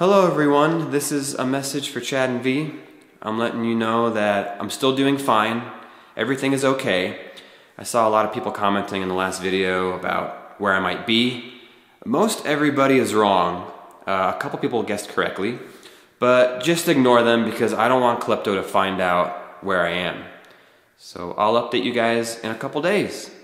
Hello everyone, this is a message for Chad and V. I'm letting you know that I'm still doing fine. Everything is okay. I saw a lot of people commenting in the last video about where I might be. Most everybody is wrong. A couple people guessed correctly, but just ignore them because I don't want Klepto to find out where I am. So I'll update you guys in a couple days.